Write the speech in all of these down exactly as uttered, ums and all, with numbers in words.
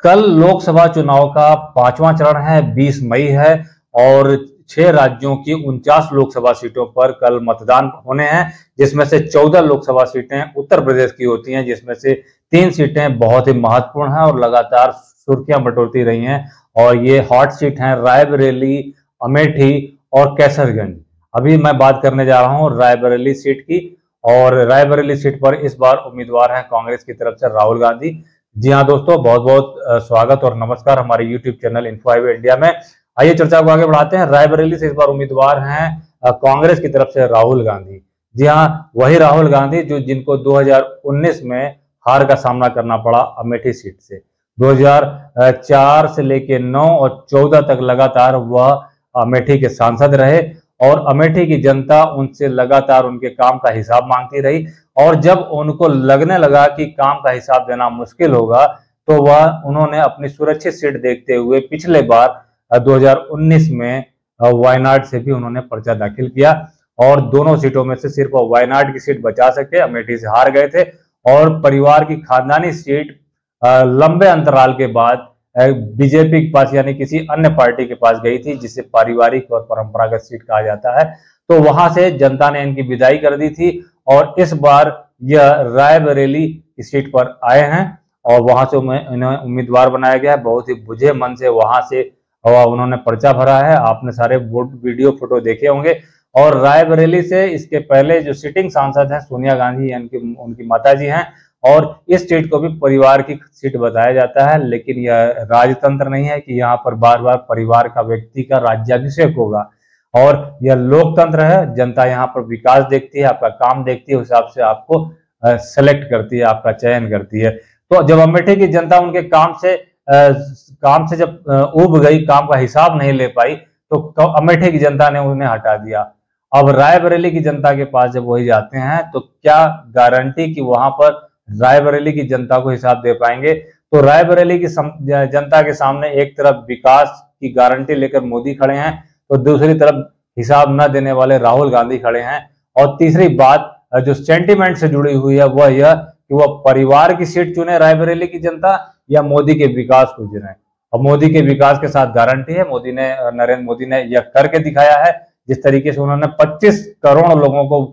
कल लोकसभा चुनाव का पांचवां चरण है, बीस मई है और छह राज्यों की उनचास लोकसभा सीटों पर कल मतदान होने हैं, जिसमें से चौदह लोकसभा सीटें उत्तर प्रदेश की होती हैं, जिसमें से तीन सीटें बहुत ही महत्वपूर्ण हैं और लगातार सुर्खियां बटोरती रही हैं। और ये हॉट सीट हैं रायबरेली, अमेठी और कैसरगंज। अभी मैं बात करने जा रहा हूं रायबरेली सीट की, और रायबरेली सीट पर इस बार उम्मीदवार हैं कांग्रेस की तरफ से राहुल गांधी। जी हाँ दोस्तों, बहुत बहुत स्वागत और नमस्कार हमारे YouTube channel info highway India में। आइए चर्चा को आगे बढ़ाते हैं। रायबरेली से इस बार उम्मीदवार हैं कांग्रेस की तरफ से राहुल गांधी। जी हाँ, वही राहुल गांधी जो जिनको दो हज़ार उन्नीस में हार का सामना करना पड़ा अमेठी सीट से। दो हज़ार चार से लेके नौ और चौदह तक लगातार वह अमेठी के सांसद रहे और अमेठी की जनता उनसे लगातार उनके काम का हिसाब मांगती रही। और जब उनको लगने लगा कि काम का हिसाब देना मुश्किल होगा, तो वह उन्होंने अपनी सुरक्षित सीट देखते हुए पिछले बार दो हज़ार उन्नीस में वायनाड से भी उन्होंने पर्चा दाखिल किया और दोनों सीटों में से सिर्फ वायनाड की सीट बचा सके, अमेठी से हार गए थे। और परिवार की खानदानी सीट लंबे अंतराल के बाद बीजेपी के पास यानी किसी अन्य पार्टी के पास गई थी, जिसे पारिवारिक और परंपरागत सीट कहा जाता है। तो वहां से जनता ने इनकी विदाई कर दी थी और इस बार यह रायबरेली की सीट पर आए हैं और वहां से इन्हें उम्मीदवार बनाया गया है। बहुत ही बुझे मन से वहां से उन्होंने पर्चा भरा है। आपने सारे वीडियो फोटो देखे होंगे। और रायबरेली से इसके पहले जो सिटिंग सांसद हैं सोनिया गांधी, उनकी उनकी माता जी हैं, और इस सीट को भी परिवार की सीट बताया जाता है। लेकिन यह राजतंत्र नहीं है कि यहाँ पर बार बार परिवार का व्यक्ति का राज्याभिषेक होगा, और यह लोकतंत्र है। जनता यहाँ पर विकास देखती है, आपका काम देखती है, उस हिसाब से आपको सेलेक्ट करती है, आपका चयन करती है। तो जब अमेठी की जनता उनके काम से आ, काम से जब उब गई, काम का हिसाब नहीं ले पाई, तो अमेठी की जनता ने उन्हें हटा दिया। अब रायबरेली की जनता के पास जब वही जाते हैं, तो क्या गारंटी कि वहां पर रायबरेली की जनता को हिसाब दे पाएंगे? तो रायबरेली की जनता के सामने एक तरफ विकास की गारंटी लेकर मोदी खड़े हैं, तो दूसरी तरफ हिसाब न देने वाले राहुल गांधी खड़े हैं। और तीसरी बात जो सेंटिमेंट से जुड़ी हुई है वह यह कि वह परिवार की सीट चुने रायबरेली की जनता या मोदी के विकास को चुने। और मोदी के विकास के साथ गारंटी है, मोदी ने नरेंद्र मोदी ने यह करके दिखाया है। जिस तरीके से उन्होंने पच्चीस करोड़ लोगों को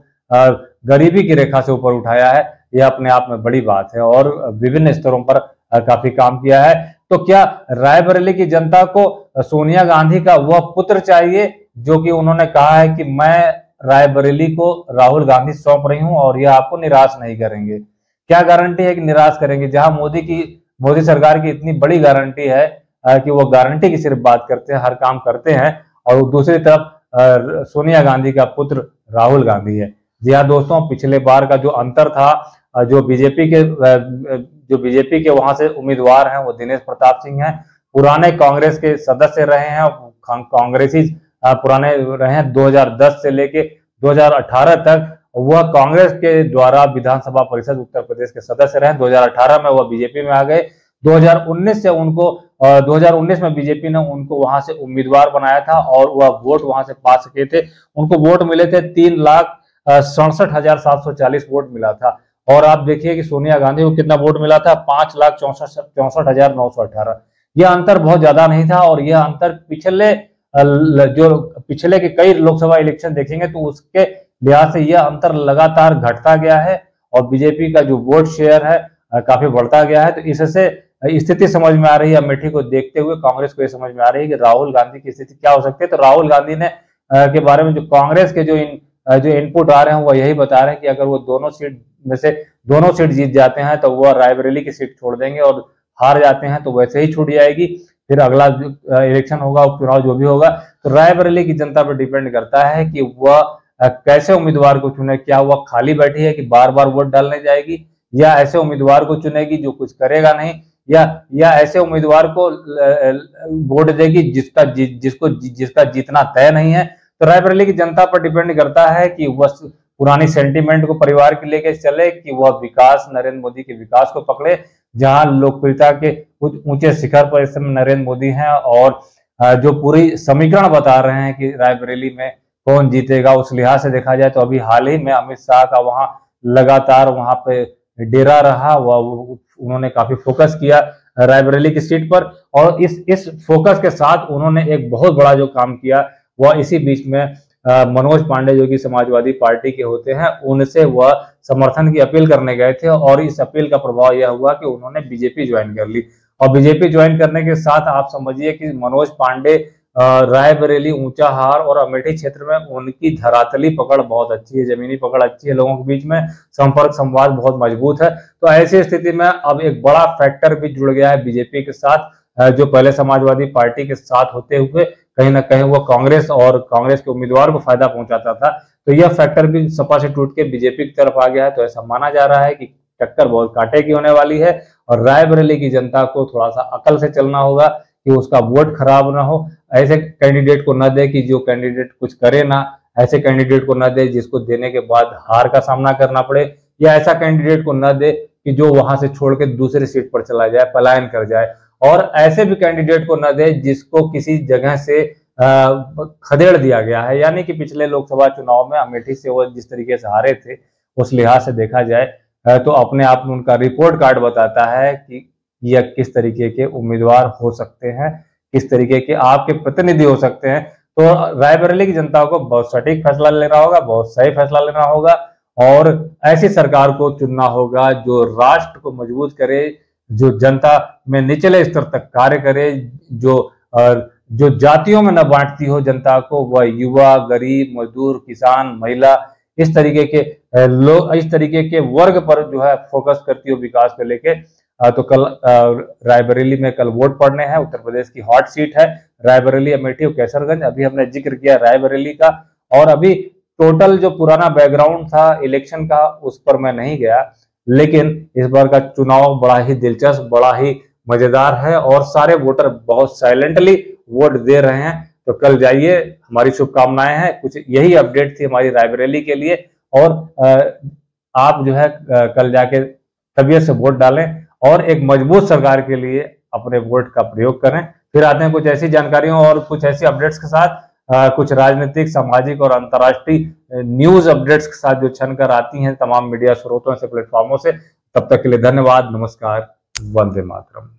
गरीबी की रेखा से ऊपर उठाया है, यह अपने आप में बड़ी बात है और विभिन्न स्तरों पर काफी काम किया है। तो क्या रायबरेली की जनता को सोनिया गांधी का वह पुत्र चाहिए जो कि उन्होंने कहा है कि मैं रायबरेली को राहुल गांधी सौंप रही हूं और यह आपको निराश नहीं करेंगे? क्या गारंटी है कि निराश करेंगे, जहां मोदी की मोदी सरकार की इतनी बड़ी गारंटी है कि वो गारंटी की सिर्फ बात करते हैं, हर काम करते हैं, और दूसरी तरफ सोनिया गांधी का पुत्र राहुल गांधी है। जी हाँ दोस्तों, पिछले बार का जो अंतर था, जो बीजेपी के जो बीजेपी के वहां से उम्मीदवार हैं वो दिनेश प्रताप सिंह हैं, पुराने कांग्रेस के सदस्य रहे हैं, कांग्रेसी पुराने रहे हैं। दो हज़ार दस से लेके दो हज़ार अठारह तक वह कांग्रेस के द्वारा विधानसभा परिषद उत्तर प्रदेश के सदस्य रहे। दो हज़ार अठारह में वह बीजेपी में आ गए। दो हज़ार उन्नीस से उनको दो हज़ार उन्नीस में बीजेपी ने उनको वहां से उम्मीदवार बनाया था और वह वोट वहां से पा सके थे। उनको वोट मिले थे तीन लाख सड़सठ हजार सात सौ चालीस वोट मिला था। और आप देखिए कि सोनिया गांधी को कितना वोट मिला था, पांच लाख चौसठ चौसठ हजार नौ सौ अठारह। यह अंतर बहुत ज्यादा नहीं था और यह अंतर पिछले जो पिछले के कई लोकसभा इलेक्शन देखेंगे तो उसके लिहाज से यह अंतर लगातार घटता गया है और बीजेपी का जो वोट शेयर है काफी बढ़ता गया है। तो इससे स्थिति समझ में आ रही है, अमेठी को देखते हुए कांग्रेस को यह समझ में आ रही है कि राहुल गांधी की स्थिति क्या हो सकती है। तो राहुल गांधी ने के बारे में जो कांग्रेस के जो इन जो इनपुट आ रहे हैं वो यही बता रहे हैं कि अगर वो दोनों सीट में से दोनों सीट जीत जाते हैं तो वह रायबरेली की सीट छोड़ देंगे, और हार जाते हैं तो वैसे ही छूट जाएगी। फिर अगला इलेक्शन होगा, उपचुनाव जो भी होगा, तो रायबरेली की जनता पर डिपेंड करता है कि वह कैसे उम्मीदवार को चुने। क्या वह खाली बैठी है कि बार बार वोट डालने जाएगी, या ऐसे उम्मीदवार को चुनेगी जो कुछ करेगा नहीं, या या ऐसे उम्मीदवार को वोट देगी जिसका जिसको जिसका जीतना तय नहीं है। तो रायबरेली की जनता पर डिपेंड करता है कि वह पुरानी सेंटीमेंट को परिवार के लेके चले, कि वह विकास नरेंद्र मोदी के विकास को पकड़े, जहां लोकप्रियता के कुछ ऊंचे शिखर पर इस समय नरेंद्र मोदी हैं और जो पूरी समीकरण बता रहे हैं कि रायबरेली में कौन जीतेगा, उस लिहाज से देखा जाए तो अभी हाल ही में अमित शाह का वहां लगातार वहां पे डेरा रहा, वह उन्होंने काफी फोकस किया रायबरेली की सीट पर। और इस इस फोकस के साथ उन्होंने एक बहुत बड़ा जो काम किया वह इसी बीच में मनोज पांडे जो कि समाजवादी पार्टी के होते हैं उनसे वह समर्थन की अपील करने गए थे, और इस अपील का प्रभाव यह हुआ कि उन्होंने बीजेपी ज्वाइन कर ली। और बीजेपी ज्वाइन करने के साथ आप समझिए कि मनोज पांडे रायबरेली, ऊंचाहार और अमेठी क्षेत्र में उनकी धरातली पकड़ बहुत अच्छी है, जमीनी पकड़ अच्छी है, लोगों के बीच में संपर्क संवाद बहुत मजबूत है। तो ऐसी स्थिति में अब एक बड़ा फैक्टर भी जुड़ गया है बीजेपी के साथ, जो पहले समाजवादी पार्टी के साथ होते हुए कहीं ना कहीं वो कांग्रेस और कांग्रेस के उम्मीदवार को फायदा पहुंचाता था। तो यह फैक्टर भी सपा से टूट के बीजेपी की तरफ आ गया है। तो ऐसा माना जा रहा है कि टक्कर बहुत कांटे की होने वाली है, और रायबरेली की जनता को थोड़ा सा अकल से चलना होगा कि उसका वोट खराब ना हो। ऐसे कैंडिडेट को न दे कि जो कैंडिडेट कुछ करे ना, ऐसे कैंडिडेट को न दे जिसको देने के बाद हार का सामना करना पड़े, या ऐसा कैंडिडेट को न दे कि जो वहां से छोड़ के दूसरी सीट पर चला जाए, पलायन कर जाए। और ऐसे भी कैंडिडेट को न दे जिसको किसी जगह से खदेड़ दिया गया है, यानी कि पिछले लोकसभा चुनाव में अमेठी से वो जिस तरीके से हारे थे, उस लिहाज से देखा जाए तो अपने आप में उनका रिपोर्ट कार्ड बताता है कि यह किस तरीके के उम्मीदवार हो सकते हैं, किस तरीके के आपके प्रतिनिधि हो सकते हैं। तो रायबरेली की जनता को बहुत सटीक फैसला लेना होगा, बहुत सही फैसला लेना होगा, और ऐसी सरकार को चुनना होगा जो राष्ट्र को मजबूत करे, जो जनता में निचले स्तर तक कार्य करे, जो जो जातियों में न बांटती हो जनता को, वह युवा, गरीब, मजदूर, किसान, महिला, इस तरीके के लोग, इस तरीके के वर्ग पर जो है फोकस करती हो विकास को लेके। तो कल रायबरेली में कल वोट पड़ने हैं। उत्तर प्रदेश की हॉट सीट है रायबरेली, अमेठी और कैसरगंज। अभी हमने जिक्र किया रायबरेली का, और अभी टोटल जो पुराना बैकग्राउंड था इलेक्शन का उस पर मैं नहीं गया, लेकिन इस बार का चुनाव बड़ा ही दिलचस्प, बड़ा ही मजेदार है, और सारे वोटर बहुत साइलेंटली वोट दे रहे हैं। तो कल जाइए, हमारी शुभकामनाएं हैं। कुछ यही अपडेट थी हमारी रायबरेली के लिए, और आप जो है कल जाके तबीयत से वोट डालें और एक मजबूत सरकार के लिए अपने वोट का प्रयोग करें। फिर आते हैं कुछ ऐसी जानकारियों और कुछ ऐसी अपडेट्स के साथ, कुछ राजनीतिक, सामाजिक और अंतर्राष्ट्रीय न्यूज अपडेट्स के साथ जो छनकर आती हैं तमाम मीडिया स्रोतों से, प्लेटफॉर्मों से। तब तक के लिए धन्यवाद, नमस्कार, वंदे मातरम।